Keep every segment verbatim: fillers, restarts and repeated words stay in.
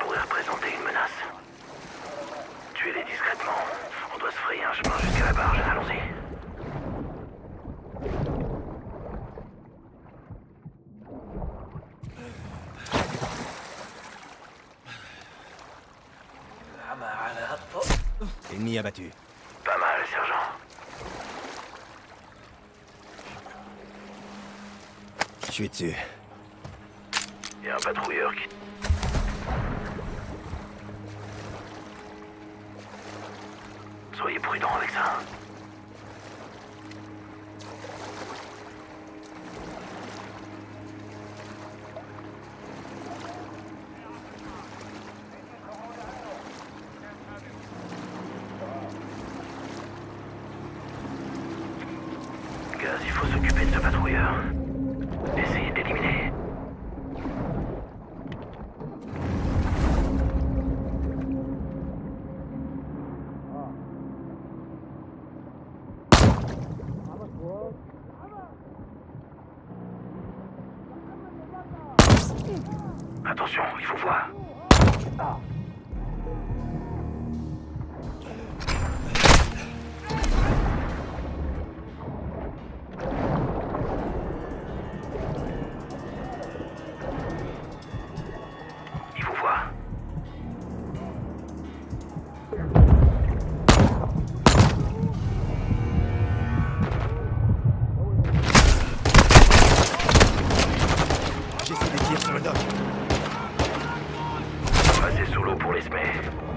pourrait représenter une menace. Tuez-les discrètement. On doit se frayer un chemin jusqu'à la barge. Allons-y. Ennemi abattu. Pas mal, sergent. Je suis dessus. Il y a un patrouilleur qui... Soyez prudent avec ça. Gaz, il faut s'occuper de ce patrouilleur. Essayez de l'éliminer. Attention, il faut voir. Il faut voir. J'essaie des tirs sur le dock. Passez sous l'eau pour les semer.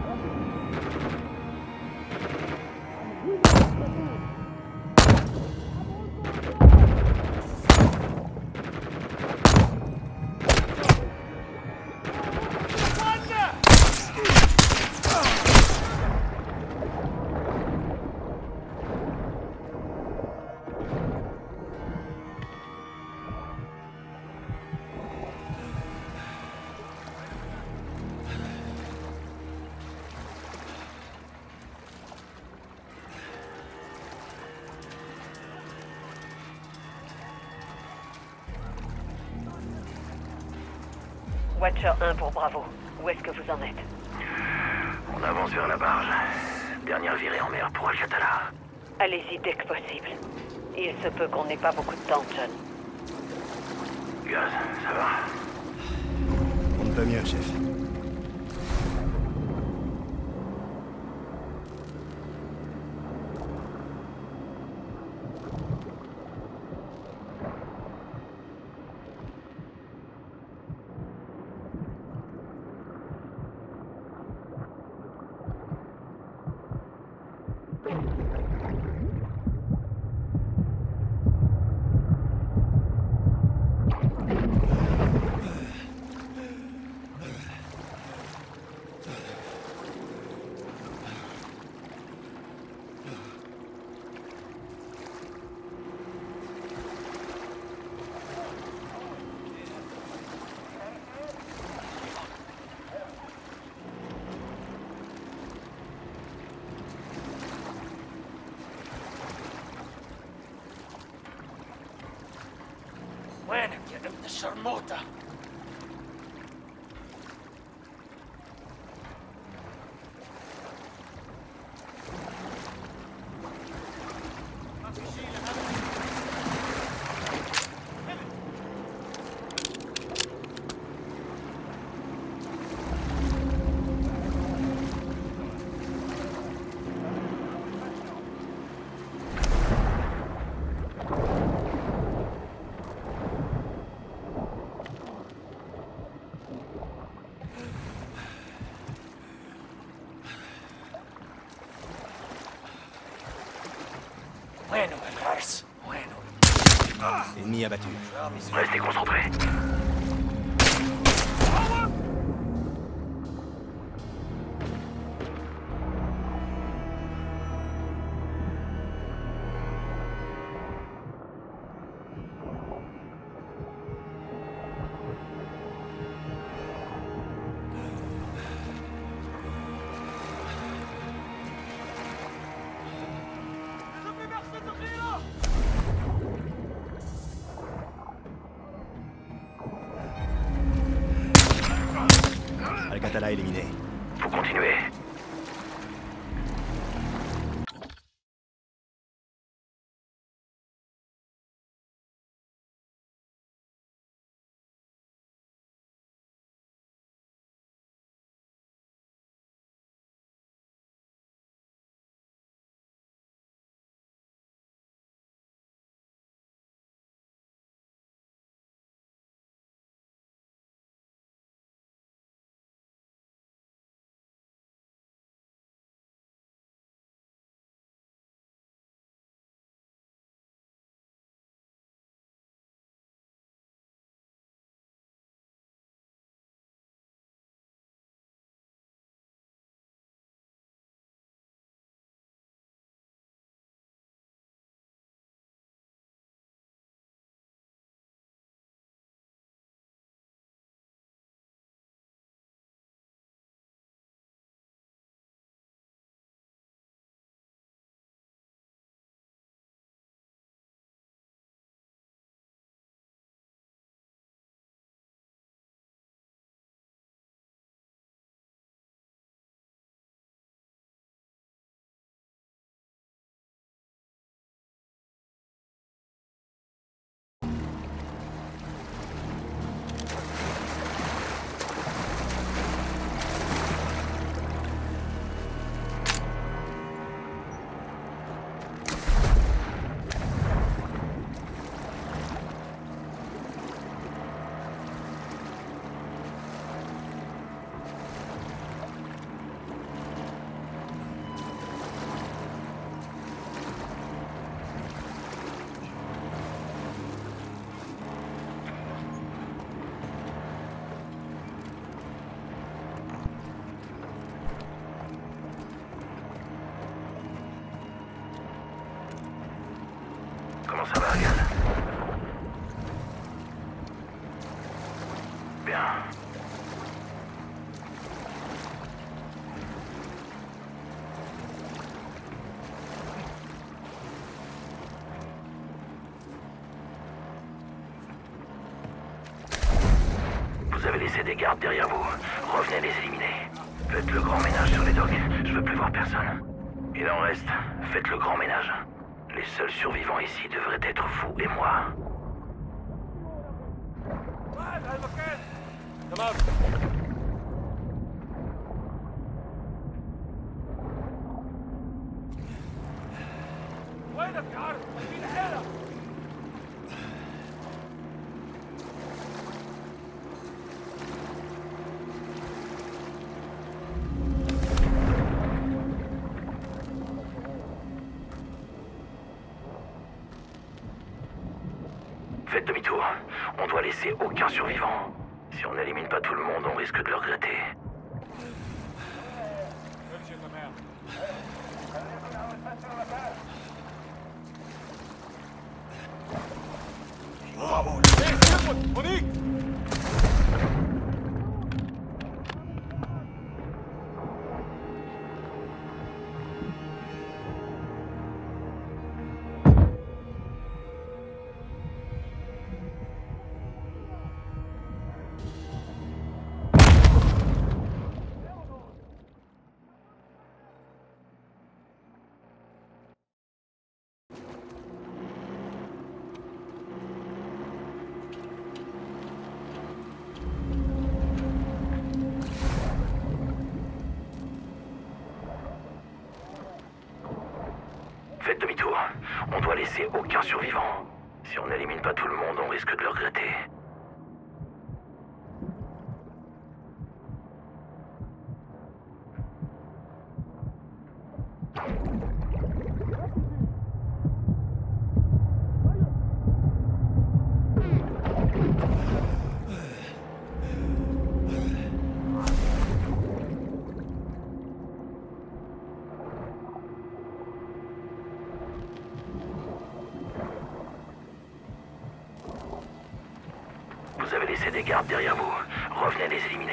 Watcher un pour Bravo. Où est-ce que vous en êtes? On avance vers la barge. Dernière virée en mer pour Al-Qatala. Allez-y dès que possible. Il se peut qu'on n'ait pas beaucoup de temps, John. Gaz, ça va? On ne peut mieux, chef. وينك يا ابن الشرموطة؟ وينه الحرس؟ وينه؟ Ennemi abattu. Restez concentrés. Fatala éliminé. Faut continuer. Comment ça va, Hagan? Bien. Vous avez laissé des gardes derrière vous. Revenez les éliminer. Faites le grand ménage sur les docks. Je veux plus voir personne. Il en reste. Faites le grand ménage. Les seuls survivants ici devraient être vous et moi. Faites demi-tour. On doit laisser aucun survivant. Si on n'élimine pas tout le monde, on risque de le regretter. Faites demi-tour. On doit laisser aucun survivant. Si on n'élimine pas tout le monde, on risque de le regretter. Vous avez laissé des gardes derrière vous. Revenez les éliminer.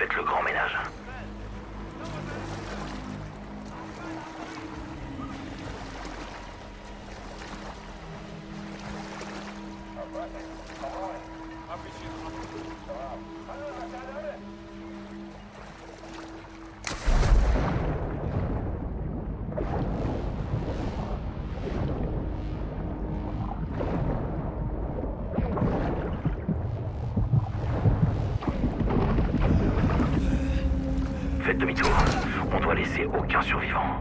faites le grand ménage. Faites demi-tour. On doit laisser aucun survivant.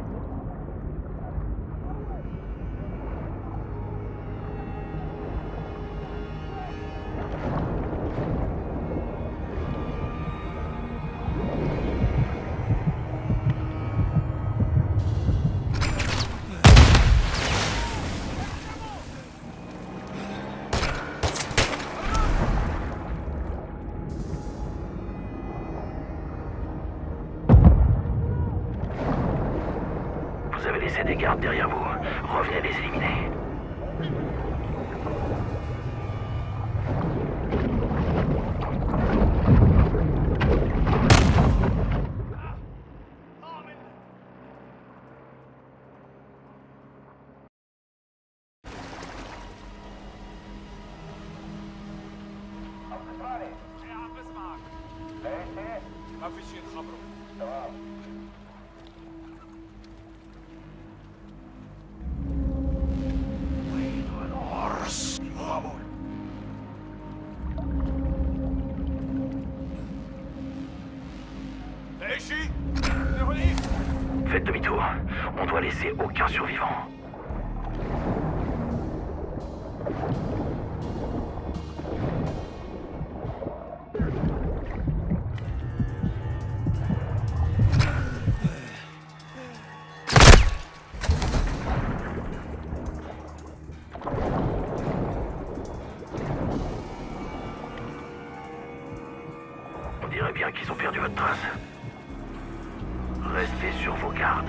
Vous avez laissé des gardes derrière vous. Revenez les éliminer. ما في شيء نخبره. Faites demi-tour. On doit laisser aucun survivant. On dirait bien qu'ils ont perdu votre trace. Restez sur vos gardes.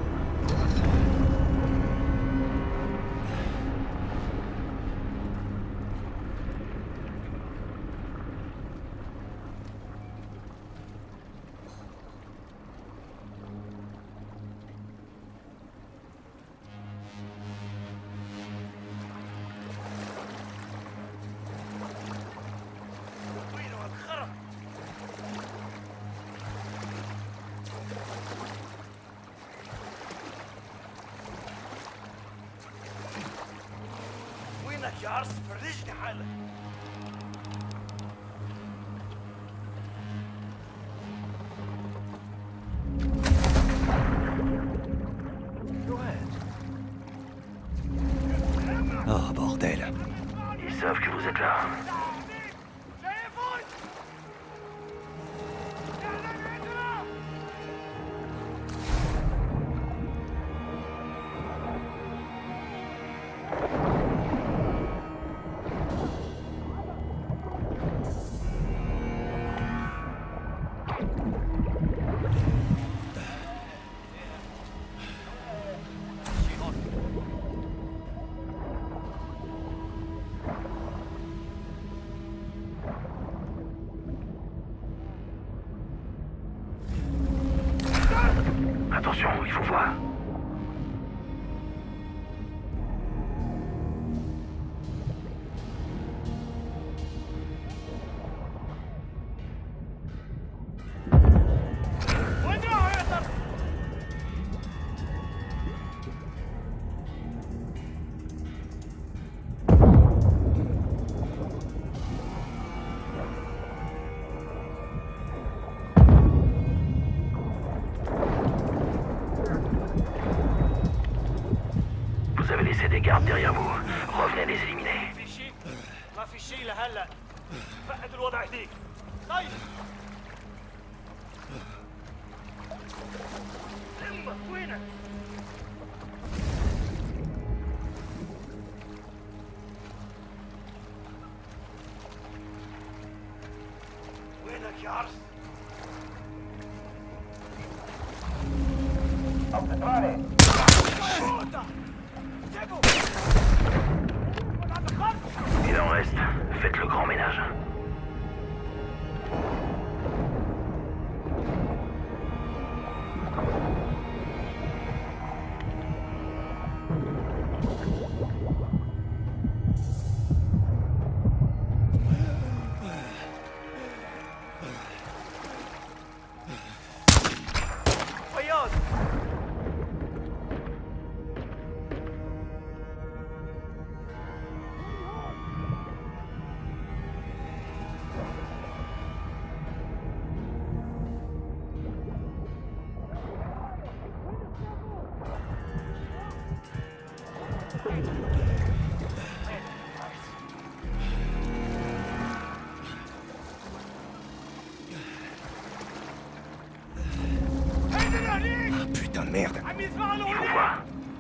وينك يا عرس؟ فرجني حالك. Oh, bordel. Ils savent que vous êtes là. Attention, il faut voir. Vous avez laissé des gardes derrière vous. Revenez les éliminer. في شيء؟ ما في شيء لهلا. فقد الوضع هديك. طيب. امك وينك؟ وينك يا عرس؟ Il en reste. Faites le grand ménage. merde. Il vous voit.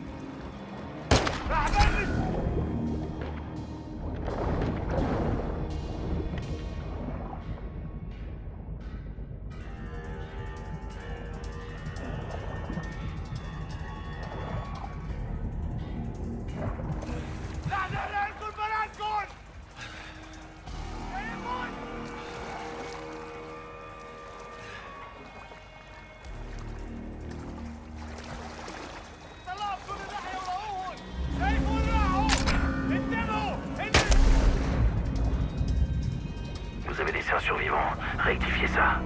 Vous avez laissé un survivant. Rectifiez ça.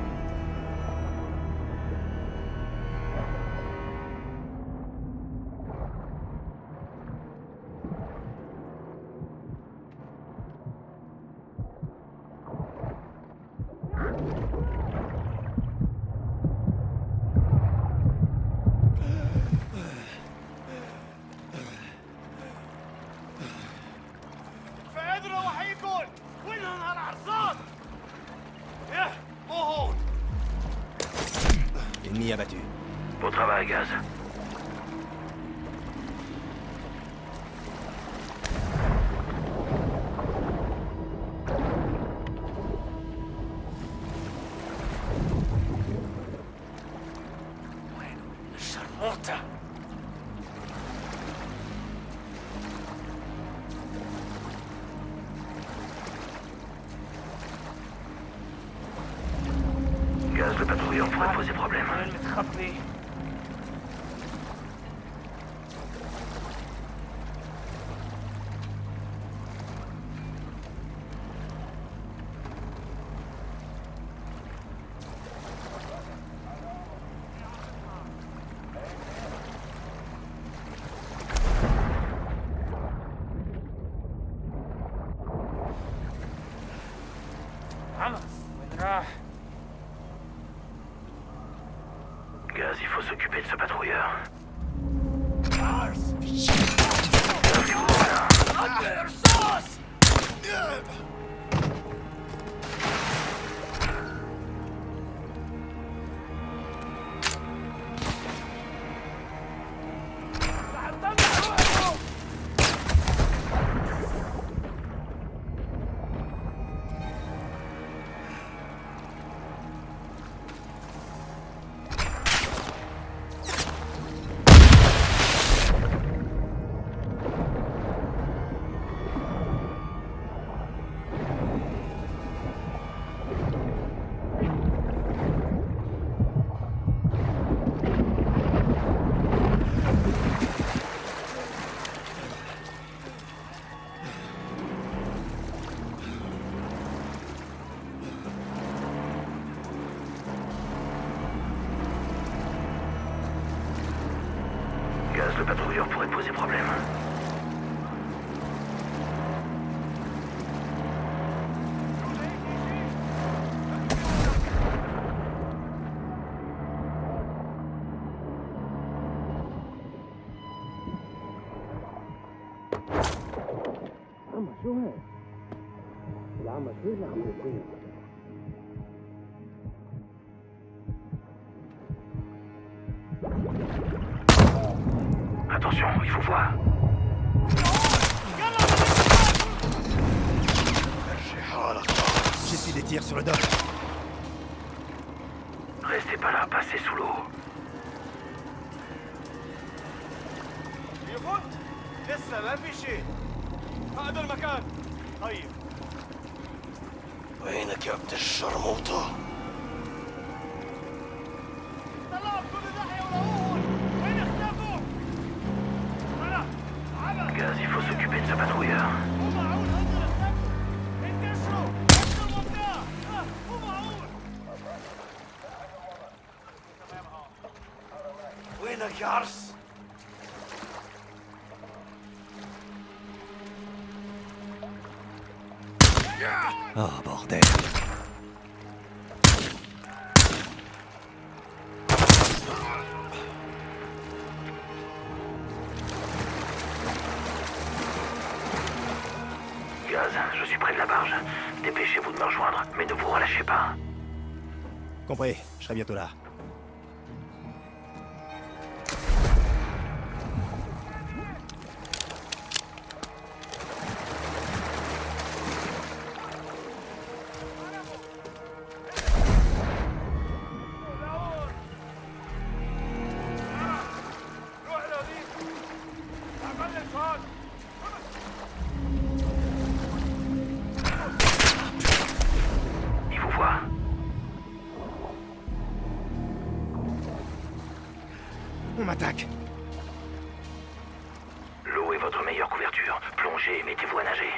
Ennemi abattu. Beau travail, Gaz. Charmota! Gaz, le patrouilleur pourrait poser problème. متخبي. عمى وين راح؟ Gaz, il faut s'occuper de ce patrouilleur. Gaz, le patrouilleur pourrait poser problème. Attention, il faut voir. J'essuie des tirs sur le dock. Restez pas là, passez sous l'eau. يفوت لسه ما في شيء. هذا المكان. طيب. وينك يا ابن الشرموطة؟ طلعوا كل ناحية ولاقوهم. وين اختفوا؟ أنا عمى. Gaz, il faut s'occuper de ce patrouilleur. مو معقول هذول اختفوا. انتشروا. انتشروا المنطقة. مو معقول. وينك يا عرس؟ Oh, bordel. Gaz, je suis près de la barge. Dépêchez-vous de me rejoindre, mais ne vous relâchez pas. Compris, je serai bientôt là. attaque. L'eau est votre meilleure couverture. Plongez et mettez-vous à nager.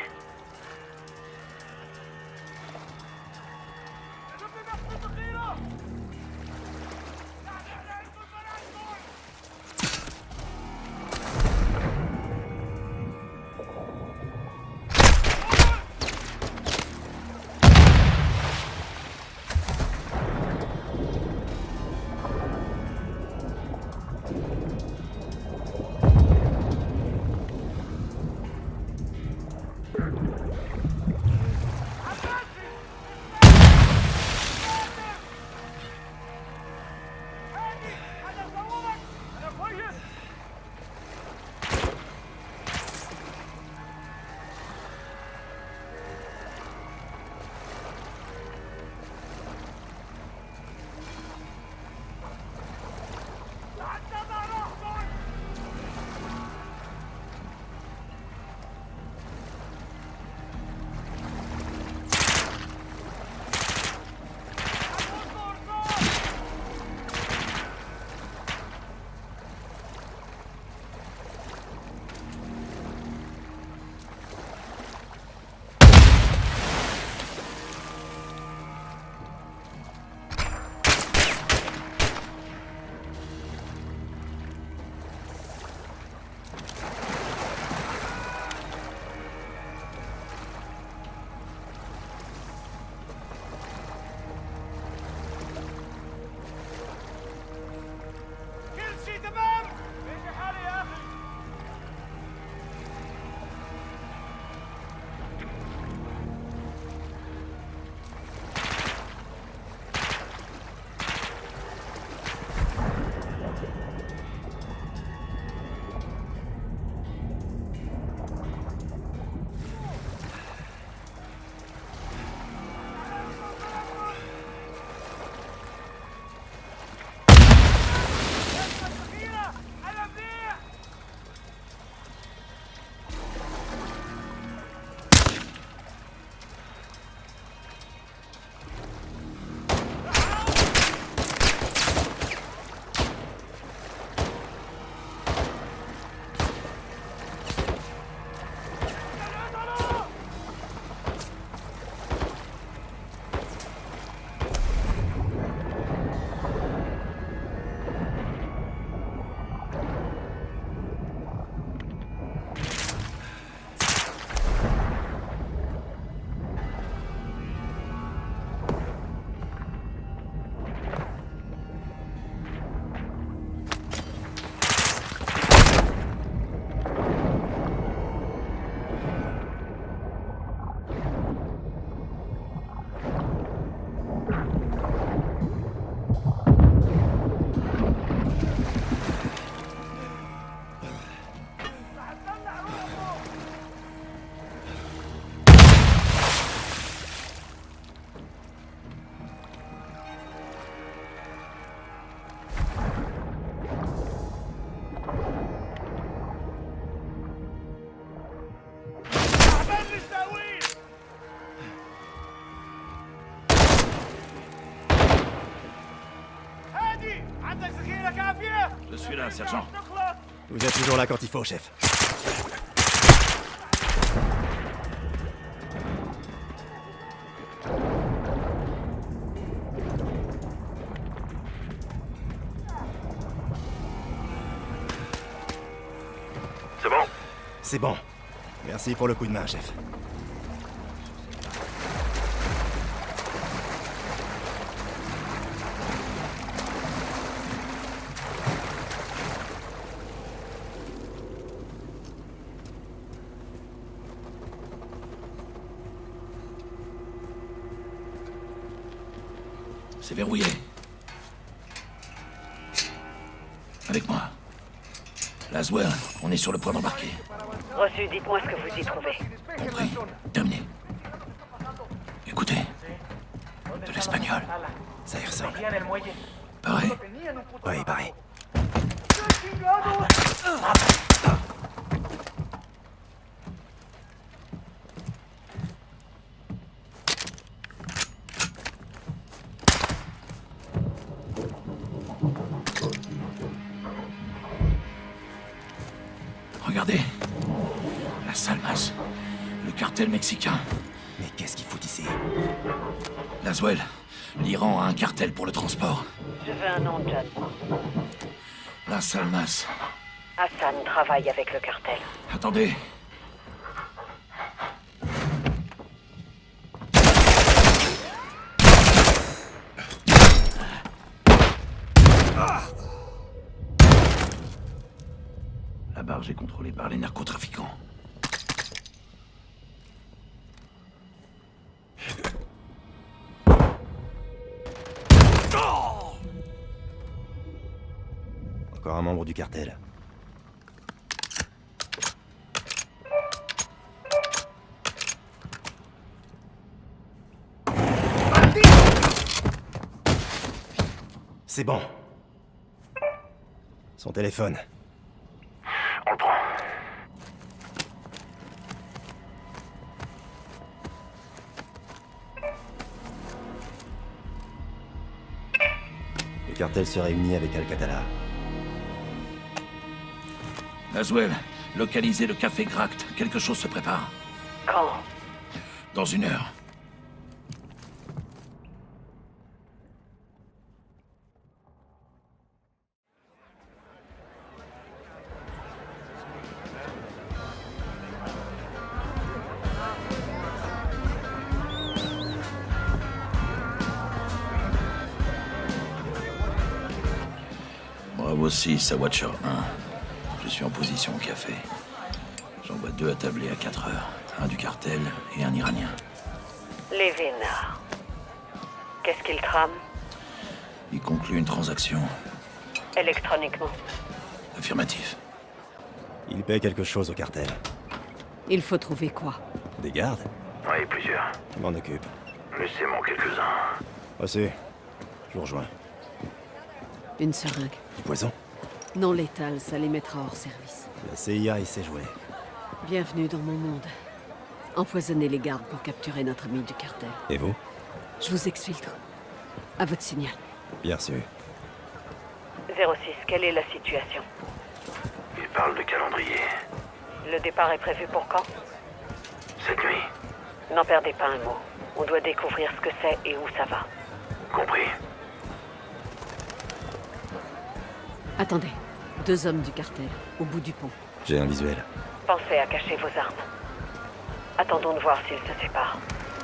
Je suis là, sergent. Vous êtes toujours là quand il faut, chef. C'est bon? C'est bon. Merci pour le coup de main, chef. C'est verrouillé. Avec moi. Laswell, on est sur le point d'embarquer. Reçu, dites-moi ce que vous y trouvez. Compris. Terminé. Écoutez. De l'espagnol. Ça y ressemble. Pareil. Oui, pareil. cartel mexicain. Mais qu'est-ce qu'il fout ici? Laswell, l'Iran a un cartel pour le transport. Je veux un nom, John. Las Almas. Hassan travaille avec le cartel. Attendez. La barge est contrôlée par les narcotrafiquants. Encore un membre du cartel. C'est bon. Son téléphone. On le prend. Le cartel se réunit avec Alcatala. Laswell, localisez le café Gract. Quelque chose se prépare. Quand? Dans une heure. Bravo six à Watcher un. Je suis en position au café. J'en vois deux attablés à quatre heures. Un du cartel et un Iranien. Les vénards. Qu'est-ce qu'ils trament? Il conclut une transaction. Électroniquement. Affirmatif. Il paie quelque chose au cartel. Il faut trouver quoi? Des gardes? Oui, plusieurs. Je m'en occupe. Laissez-moi quelques-uns. Passez. Je vous rejoins. Une seringue. Du poison? Non létal, ça les mettra hors service. La C I A et ses jouets. Bienvenue dans mon monde. Empoisonnez les gardes pour capturer notre ami du cartel. Et vous? Je vous exfiltre. À votre signal. Bien sûr. zéro six, quelle est la situation? Il parle de calendrier. Le départ est prévu pour quand? Cette nuit. N'en perdez pas un mot. On doit découvrir ce que c'est et où ça va. Compris. Attendez. Deux hommes du cartel, au bout du pont. J'ai un visuel. Pensez à cacher vos armes. Attendons de voir s'ils se séparent.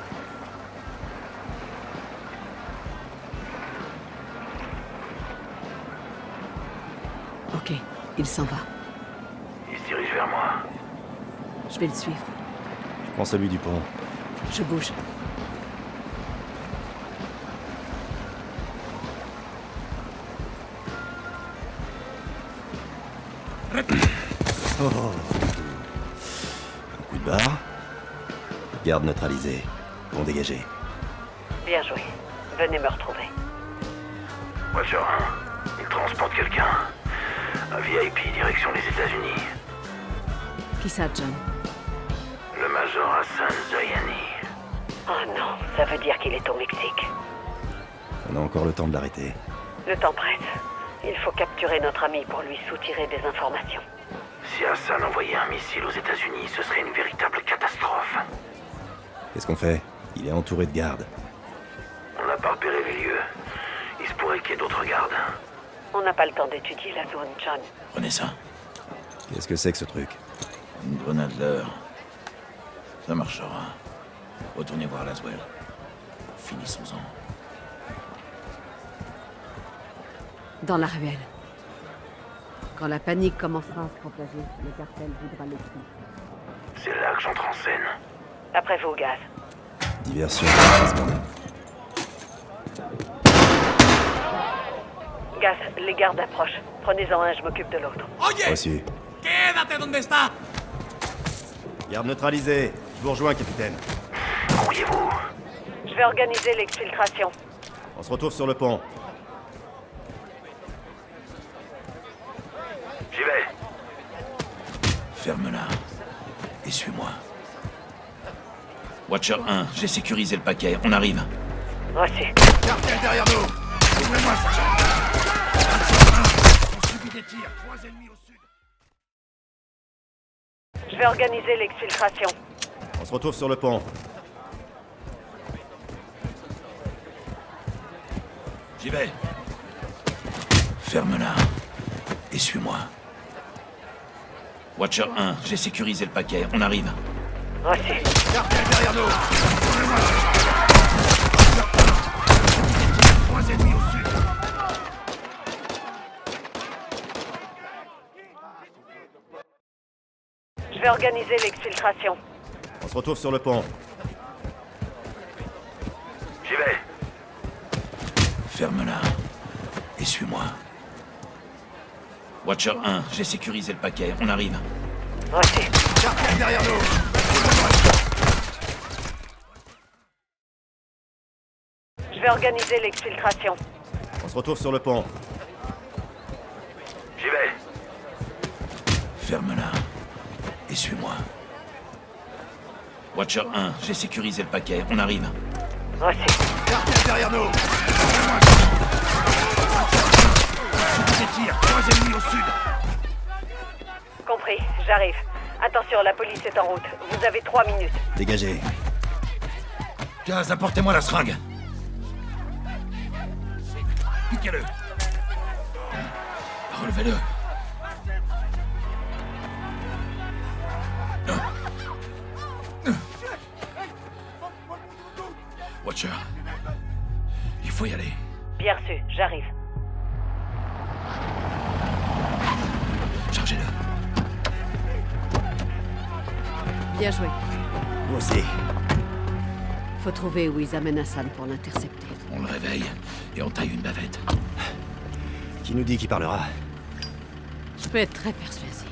Ok, il s'en va. Il se dirige vers moi. Je vais le suivre. Je prends celui du pont. Je bouge. Oh. Un coup de barre. Garde neutralisé. Pont dégagé. Bien joué. Venez me retrouver. Watcher un. Il transporte quelqu'un. Un V I P direction les États-Unis. Qui ça, John? Le Major Hassan Zoyani. Oh non, ça veut dire qu'il est au Mexique. On a encore le temps de l'arrêter. Le temps presse. Il faut capturer notre ami pour lui soutirer des informations. Si Hassan envoyait un missile aux États-Unis, ce serait une véritable catastrophe. Qu'est-ce qu'on fait? Il est entouré de gardes. On n'a pas repéré les lieux. Il se pourrait qu'il y ait d'autres gardes. On n'a pas le temps d'étudier la zone, John. Prenez ça. Qu'est-ce que c'est que ce truc? Une grenade l'heure. Ça marchera. Retournez voir Laswell. Finissons-en. Dans la ruelle. Quand la panique commencera à se propager, le cartel voudra le tuer. C'est là que j'entre en scène. Après vous, Gaz. Diversion. quinze secondes. Gaz, les gardes approchent. Prenez-en un, je m'occupe de l'autre. Reçu. Quédate donde está. Garde neutralisé. Je vous rejoins, capitaine. Grouillez-vous. Je vais organiser l'exfiltration. On se retrouve sur le pont. J'y vais. Ferme-la. Et suis-moi. Watcher un, j'ai sécurisé le paquet. On arrive. Reçu. Cartel derrière nous. Ouvrez-moi, sergent. On subit des tirs. Trois ennemis au sud. Je vais organiser l'exfiltration. On se retrouve sur le pont. J'y vais. Ferme-la. Et suis-moi. Watcher un, j'ai sécurisé le paquet. On arrive. Reçu. Cartel derrière nous. Trois ennemis au sud. Je vais organiser l'exfiltration. On se retrouve sur le pont. J'y vais. Ferme-la. Et suis-moi. Watcher un, j'ai sécurisé le paquet. On arrive. Reçu. Cartel derrière nous. Je vais organiser l'exfiltration. On se retrouve sur le pont. J'y vais. Ferme-la. Et suis-moi. Watcher un, j'ai sécurisé le paquet. On arrive. Reçu. Cartel derrière nous. Des tirs. Trois ennemis au sud. Compris, j'arrive. Attention, la police est en route. Vous avez trois minutes. Dégagez. Gaz, apportez-moi la seringue. Piquez-le. Relevez-le. Watcher. Il faut y aller. Bien reçu, j'arrive. Chargez-le. Bien joué. Vous aussi. Faut trouver où ils amènent Hassan pour l'intercepter. On le réveille et on taille une bavette. Qui nous dit qui parlera? Je peux être très persuasive.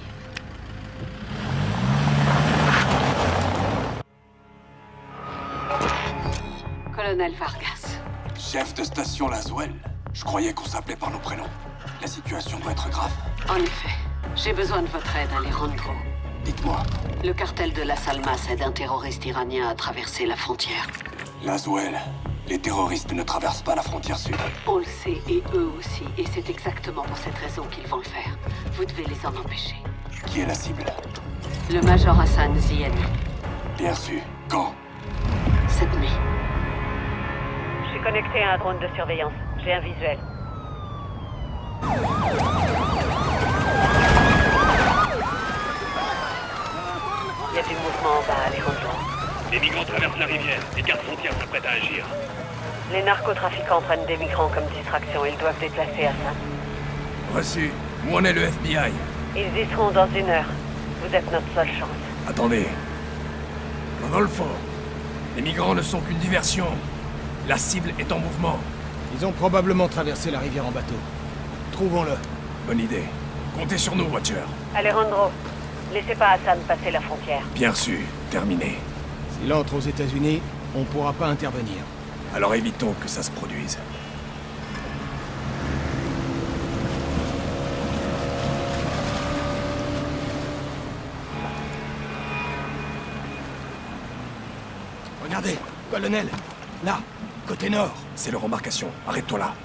Colonel Vargas. Chef de station Laswell. Je croyais qu'on s'appelait par nos prénoms. La situation doit être grave. En effet, j'ai besoin de votre aide, Alejandro. Dites-moi, Le cartel de Las Almas aide un terroriste iranien à traverser la frontière. Laswell, les terroristes ne traversent pas la frontière sud. On le sait, et eux aussi, et c'est exactement pour cette raison qu'ils vont le faire. Vous devez les en empêcher. Qui est la cible? Le Major Hassan Ziani, Bien su. Quand? cette nuit. Je suis connecté à un drone de surveillance. J'ai un visuel. Il y a du mouvement en bas, Alejandro. Les migrants traversent la rivière. Les gardes frontières s'apprêtent à agir. Les narcotrafiquants prennent des migrants comme distraction. Ils doivent déplacer Hassan. Reçu. Où en est le F B I? Ils y seront dans une heure. Vous êtes notre seule chance. Attendez. Rodolfo, les migrants ne sont qu'une diversion. La cible est en mouvement. Ils ont probablement traversé la rivière en bateau. Trouvons-le. Bonne idée. Comptez sur nous, Watcher. Alejandro, laissez pas Hassan passer la frontière. Bien reçu. Terminé. S'il entre aux États-Unis, on pourra pas intervenir. Alors évitons que ça se produise. Regardez, colonel. Là, côté nord. C'est leur embarcation. Arrête-toi là.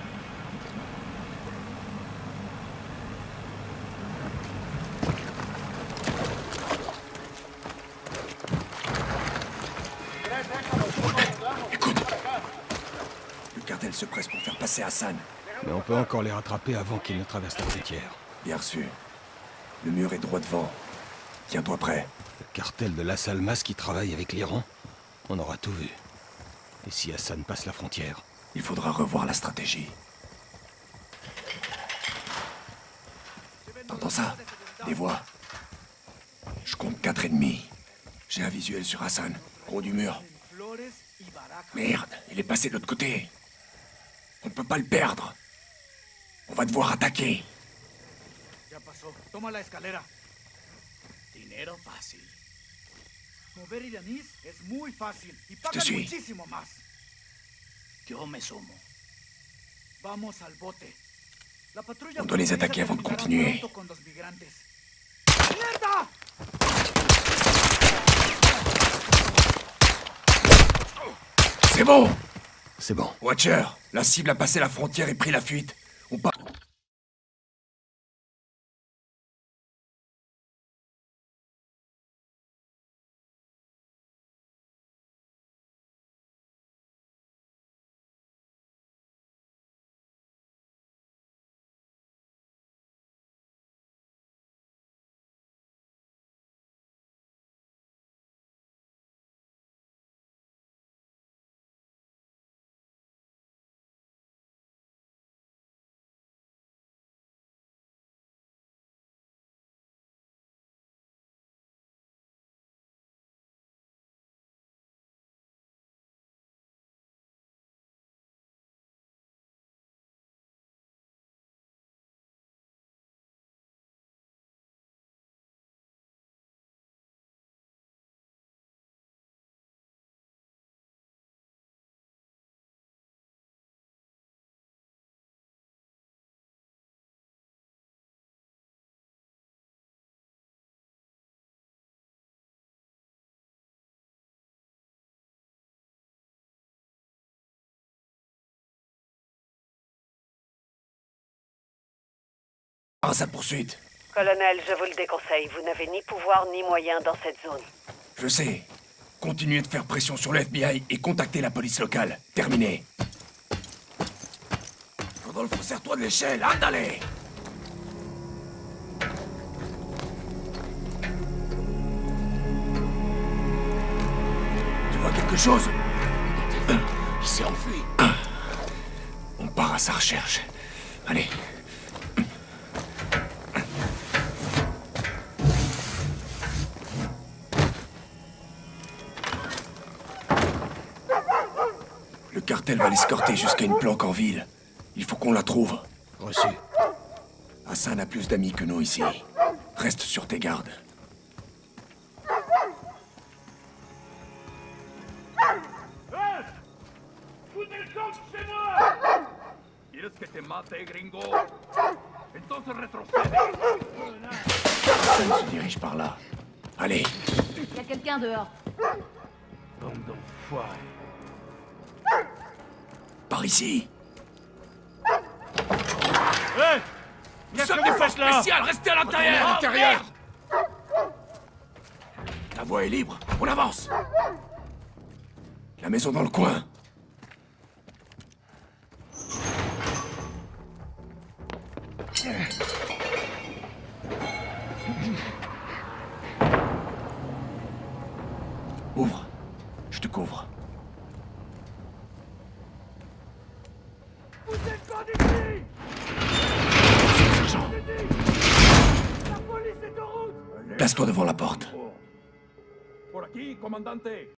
Écoute. Le cartel se presse pour faire passer Hassan. Mais on peut encore les rattraper avant qu'ils ne traversent la frontière. Bien reçu. Le mur est droit devant. Tiens-toi prêt. Le cartel de Las Almas qui travaille avec l'Iran. On aura tout vu. Et si Hassan passe la frontière? Il faudra revoir la stratégie. T'entends ça? Des voix. Je compte quatre ennemis. J'ai un visuel sur Hassan, au haut du mur. Merde, il est passé de l'autre côté. On ne peut pas le perdre. On va devoir attaquer. Ya pasó. Toma la escalera. Dinero fácil. Mover iraníes es muy fácil y pagan suis. muchísimo más. Yo me sumo. Vamos al bote. La patrulla On doit les attaquer avant de continuer. con los migrantes. ¡Mierda! C'est bon! C'est bon. Watcher, la cible a passé la frontière et pris la fuite. On part. à sa poursuite. Colonel, je vous le déconseille. Vous n'avez ni pouvoir ni moyens dans cette zone. Je sais. Continuez de faire pression sur le F B I et contactez la police locale. Terminé. Rodolfo, serre-toi de l'échelle, andale! Tu vois quelque chose? Il s'est enfui. On part à sa recherche. Allez. Le cartel va l'escorter jusqu'à une planque en ville. Il faut qu'on la trouve. Reçu. Hassan a plus d'amis que nous ici. Reste sur tes gardes. ¿Quieres que te mate, gringo? Entonces retrocede. Hassan se dirige par là. Allez. Il y a quelqu'un dehors. Bande d'enfoirés. Par ici. Hé! Il y a que des fêtes là! Spécial, restez à l'intérieur! À l'intérieur! La voie est libre. On avance. La maison dans le coin. Ouvre. Je te couvre. Vous êtes pas d'ici! Sergent. La police est en route! Place-toi devant la porte. Por aquí, comandante.